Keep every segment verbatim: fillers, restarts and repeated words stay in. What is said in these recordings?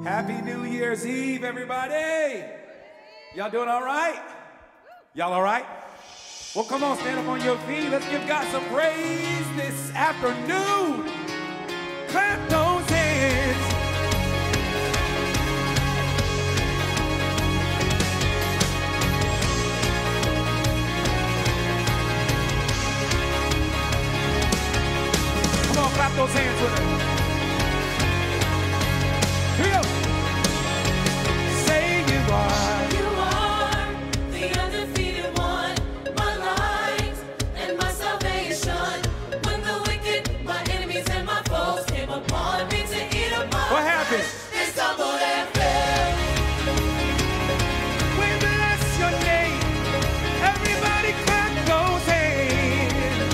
Happy New Year's Eve, everybody. Y'all doing all right? Y'all all right? Well, come on, stand up on your feet. Let's give God some praise this afternoon. Clap those hands. Come on, clap those hands with us. Here we go. Say you are. You are the undefeated one, my light and my salvation. When the wicked, my enemies and my foes came upon me to eat up my What happened? flesh, they stumbled and fell. We bless your name. Everybody clap those hands.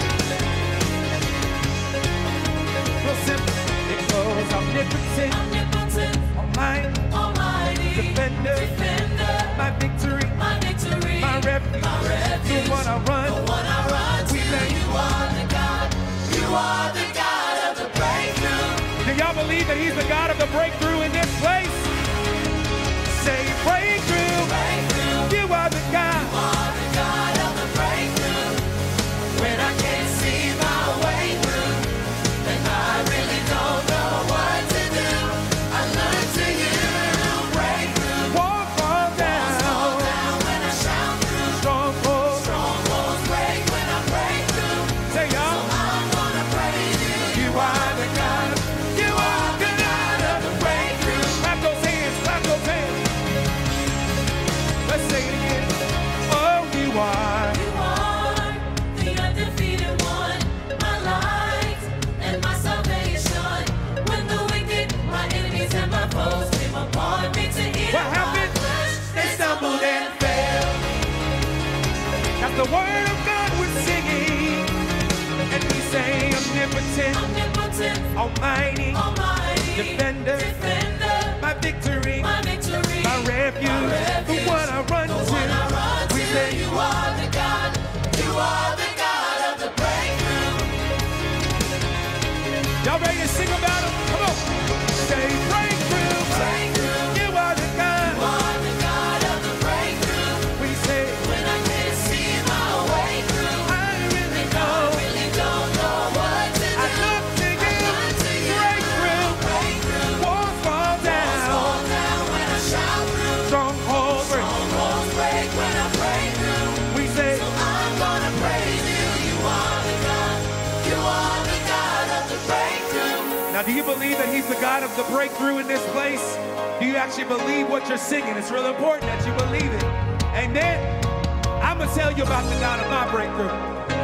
Real simple. It goes omnipotent, Omnipotent, almighty, almighty, defender, defender, my victory, my victory, my refuge, my refuge, the one I run. the one I run to. We thank you. You are the God, you are the God of the breakthrough. Do y'all believe that he's the God of the breakthrough in this place? Say breakthrough. Breakthrough. You are the God. You are the God of the breakthrough. When I can't see my way through, then I really don't know what to do. I learn to you. Breakthrough. Walls fall down. Fall down when I shout through. Strongholds. Strongholds break when I break through. Say y'all. I'm gonna praise you. You are the God. You are the God of the breakthrough. Clap those hands. Clap those hands. Let's say it again. Oh, you are. You are the undefeated one, my light and my salvation. When the wicked, my enemies and my foes came upon me to eat What up my happened? flesh, They stumbled and fell. That's the word of God we're singing. And we say omnipotent, Omnipotent, almighty, almighty, defender, defender, my victory, my victory, my refuge, my refuge, the one I run the to. one I run We to. say You are the God, you are the God of the breakthrough. y'all ready to sing about it? Come on. Say breakthrough. Breakthrough. You are the God. You are the God of the breakthrough. We say, When I can't see my way through, I really I know. really don't know what to do. I look to I you. look to you. Breakthrough. Breakthrough. Walls fall down. Fall down when I shout through. Strongholds break. Strongholds break when I break through. We say, So I'm gonna praise you. You are the God. You are the God of the breakthrough. now do you believe that he's the God of the breakthrough in this place? Do you actually believe what you're singing? It's real important that you believe it. Amen. I'm gonna tell you about the God of my breakthrough.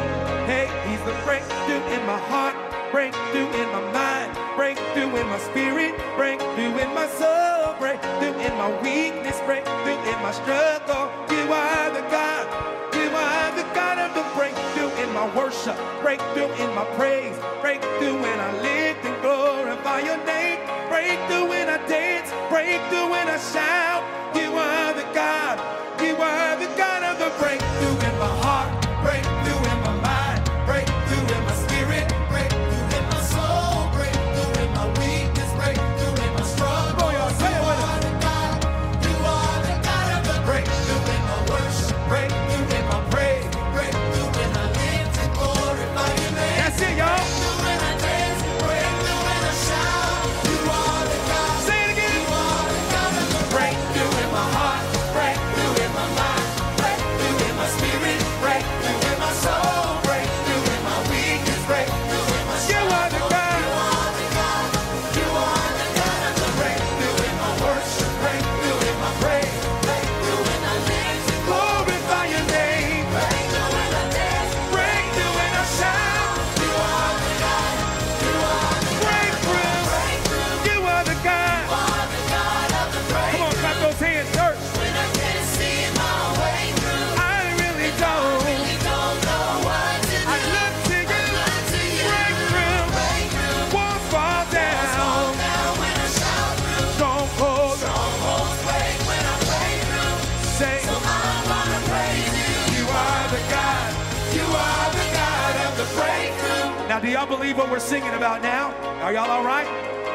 Hey, he's the breakthrough in my heart, breakthrough in my mind, breakthrough in my spirit, breakthrough in my soul, breakthrough in my weakness, breakthrough in my struggle. You are the God. You are the God of the breakthrough in my worship, breakthrough in my praise, breakthrough when I lift and glorify your name, breakthrough when I dance, breakthrough when I shout. You are the God. You are the God of the breakthrough in my heart, breakthrough in my mind, breakthrough in my spirit, breakthrough in my soul, breakthrough in my weakness, breakthrough in my struggle. Boy, y'all say it with us. You are the God of the Breakthrough in my worship, breakthrough in my praise, breakthrough when I lift and glorify your name. That's it, y'all. breakthrough when I dance, breakthrough when I shout. You are the God. Say it again. You are the God of the Breakthrough in my heart, breakthrough in my mind, breakthrough in my spirit, breakthrough in my soul, breakthrough in my weakness, breakthrough in my struggle. You are the God. You are the God. You are the God of the Breakthrough in my worship, breakthrough in my praise, breakthrough when I lift and glorify your name, breakthrough when I dance. breakthrough when I shout. You are the God. You are the Breakthrough. breakthrough. You are the God. You are the God of the Come on, breakthrough. clap those hands, church. When I can't see my way through, I really don't. really don't know what to do. I look to you. Look to you. Breakthrough. Breakthrough. Walls fall Fall down. down when I shout through. Strongholds. Strongholds break when I break through. Say, So I'm gonna praise you. you are the God. You are the God of the breakthrough. Now, do y'all believe what we're singing about now? Are y'all all right?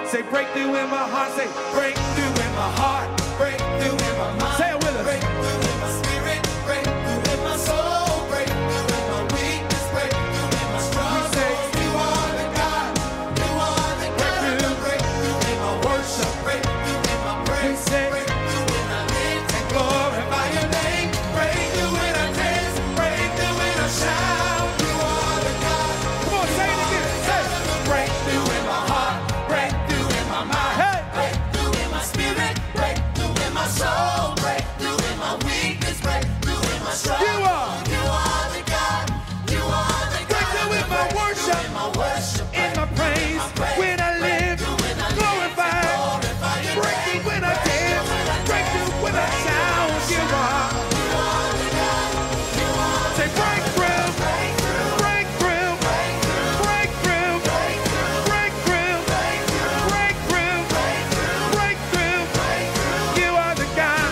Say breakthrough in my heart. Say breakthrough in my heart. Breakthrough in my mind. Say it with us. Breakthrough in my spirit. Breakthrough in my soul. Breakthrough in my weakness. Breakthrough in my struggles. You are the God. You are the God of the breakthrough in my worship. Breakthrough in my praise. Breakthrough when I live and glorify your name. Breakthrough when I dance. Breakthrough when I shout. You are the God. Come on, say it again. Say it. Breakthrough in my heart. Breakthrough in my mind. Hey. Breakthrough in my spirit. Breakthrough in my soul. Breakthrough in my weakness. Breakthrough in my struggle. You are. You are the God. You are the God. Breakthrough in my worship. In my worship. In my praise. When I live. Glorify. Breakthrough when I dance. Breakthrough when I shout. You are. You are the God. You are Say breakthrough. breakthrough. Breakthrough. Breakthrough. Breakthrough. Breakthrough. Breakthrough. You are the God.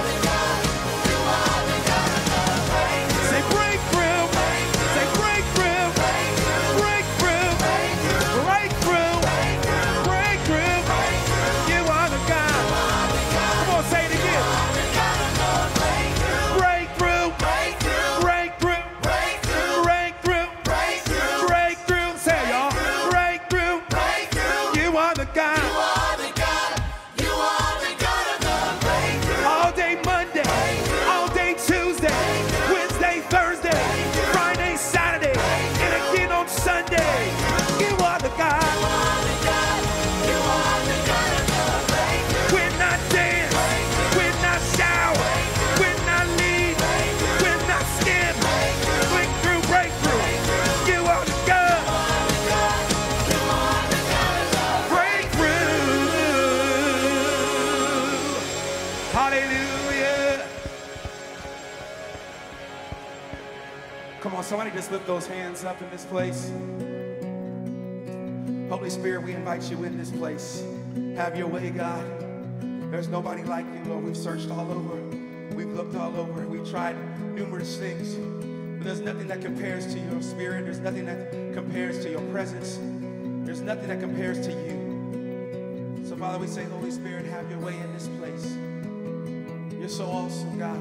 Say breakthrough. Say breakthrough. Breakthrough. Breakthrough. Breakthrough. You are the God. Come on, say it again. Breakthrough. Breakthrough. Breakthrough. Breakthrough. Say it, y'all. Breakthrough. You are the God. All day Monday, all day Tuesday, Wednesday, Thursday, Friday, Saturday, and again on Sunday. You are the God. When I dance, when I shout, when I lead, when I skip, breakthrough, breakthrough. You are the God. Breakthrough. Hallelujah. Come on, somebody just lift those hands up in this place. Holy Spirit, we invite you in this place. Have your way, God. There's nobody like you, Lord. We've searched all over. We've looked all over. We've tried numerous things. But there's nothing that compares to your spirit. There's nothing that compares to your presence. There's nothing that compares to you. So, Father, we say, Holy Spirit, have your way in this place. You're so awesome, God.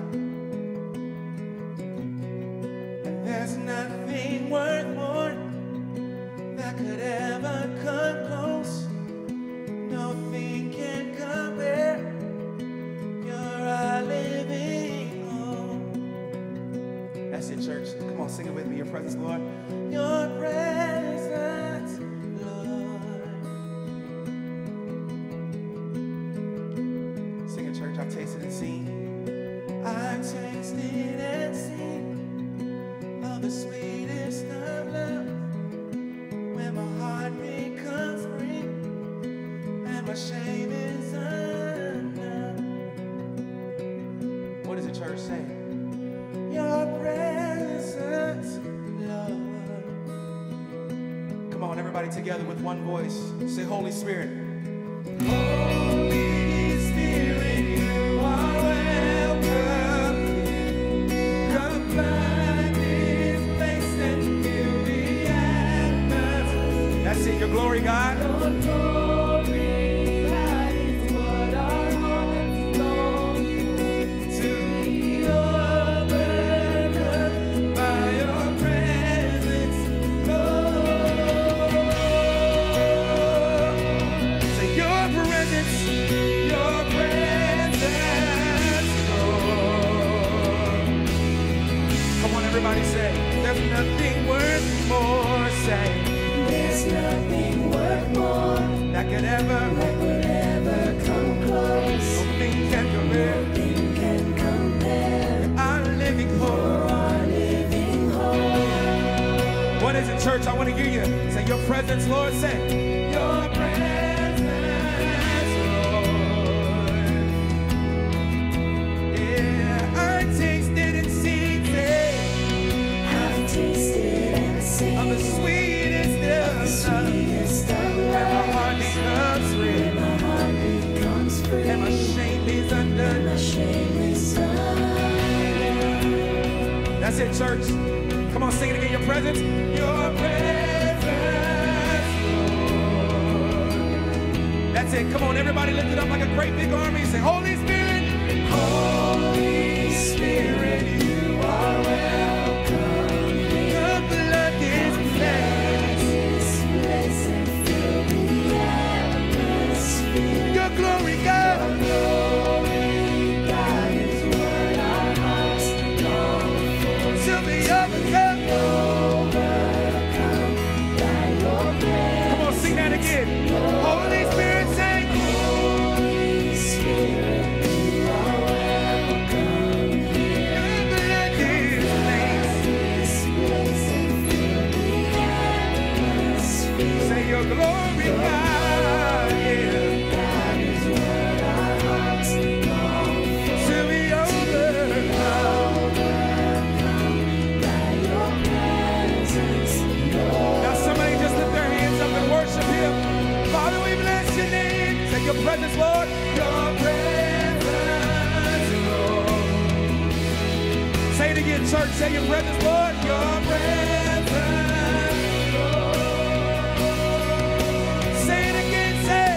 And there's nothing worth more that could ever come close. Nothing can compare. You're our living hope. That's it, church. Come on, sing it with me. Your presence, Lord. Your presence, Lord. Sing it, church. I've tasted and seen. I've tasted and seen of the sweetest of love. When my heart becomes free and my shame is undone. What does the church say? Your presence, Lord. Come on, everybody together with one voice. Say, Holy Spirit. Holy Spirit, you are welcome. Come find this place and fill the atmosphere. That's it, your glory, God. Your glory, that is what our hearts long for. To be overcome by your presence, Lord. Say your presence, your presence, Lord. Come on, everybody say, there's nothing worth more, say. There's nothing worth more That could ever, that could ever come close. nothing can compare. Nothing can compare. Our living hope. Our living hope. What is it, church? I want to hear you say your presence, Lord. Say your presence, Lord. Yeah, I tasted and seen, say, I've tasted and seen of the sweetest the of love. sweetest of When my heart love. becomes free When my heart becomes free and my shame is and undone. my shame is undone. That's it, church. Come on, sing it again. Your presence, your presence, Lord. That's it. Come on, everybody lift it up like a great big army. Say, Holy Spirit. Holy Spirit, you are welcome here. Come flood this place. This place and fill the atmosphere. Your glory, God. Your glory, God, is what our hearts long for. To be overcome. Overcome by your grace. Come on, sing that again. Holy Spirit, sing. Holy Spirit, you are welcome here. Come flood this place. This place and fill the atmosphere. Say your glory, God. Yeah. God is what our hearts long for. To be overcome. Overcome by your presence, Lord. Now somebody just lift their hands up and worship him. Father, we bless your name. Say your presence, Lord. Your presence, Lord. Say it again, church. Say your presence, Lord. Your presence, Lord. Say it again, say.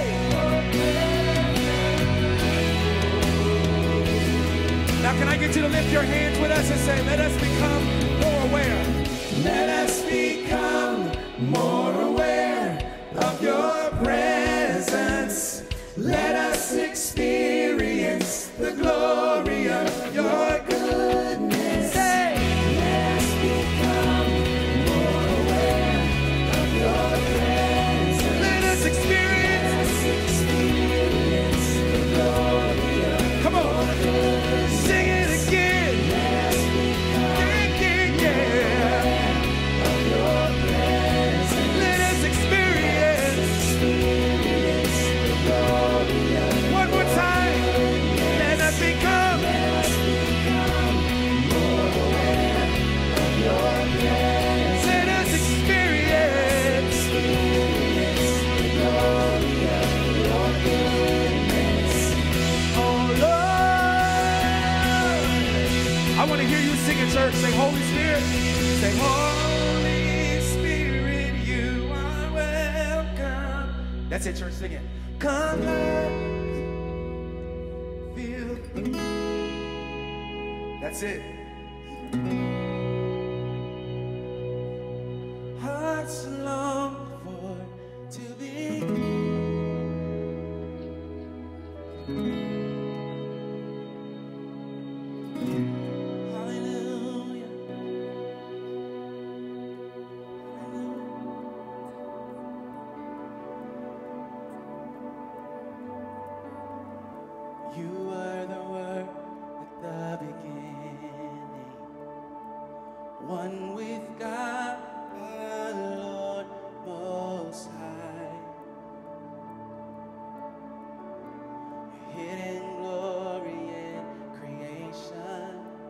Now can I get you to lift your hands with us and say, let us become more aware. Let us become more aware of your presence. Let us experience the glory of your goodness. Say. Let us become more aware of your presence. Let us experience. Let us experience the glory of Come on. your goodness. Sing it again. Let us become Yeah, yeah, yeah. of your presence. Let us experience. Experience the glory of One more time. Let us become. Let us become more aware of your presence. Let us experience. Experience the glory of your goodness. Oh Lord. I want to hear you sing in church. Say, Holy Spirit. Say, Holy Spirit, you are welcome. That's it, church. Sing it. Come, Lord. Feel. That's it. Hearts long for to be. Hallelujah. You were the word at the beginning, one with God, the Lord Most High. Your hidden glory in creation,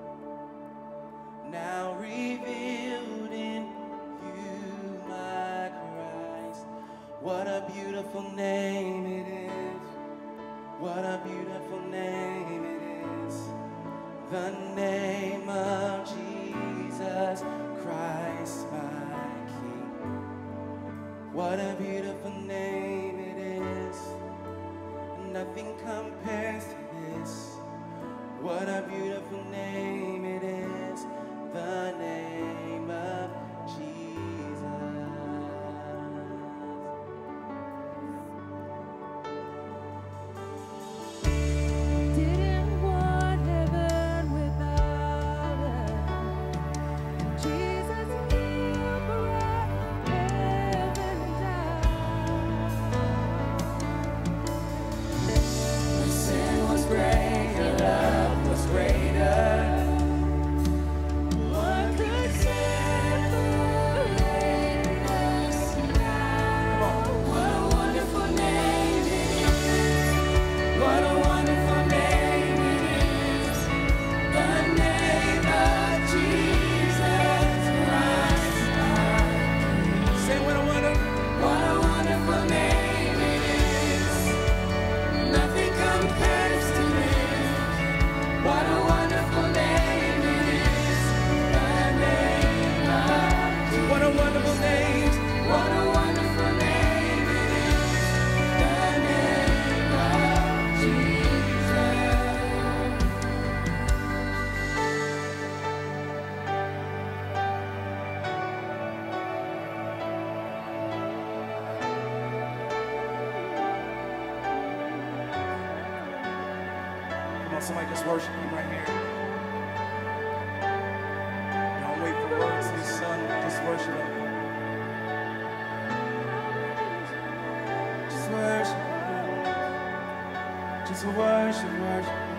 now revealed in you, my Christ. What a beautiful name it is. What a beautiful name it is. The name of Jesus Christ, my King. What a beautiful name it is. Nothing compares to this. What a beautiful name it is. The name of Jesus. Didn't want heaven without us. Jesus, you brought heaven down. My sin was great, your love was greater. What could separate somebody just worship him right here. Don't wait for words, his son, just worship him. Just worship him. Just worship, worship.